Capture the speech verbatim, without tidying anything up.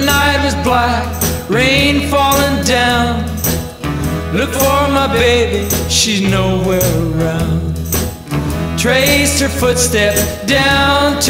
night was black, rain falling down. Look for my baby, she's nowhere around. Traced her footsteps down to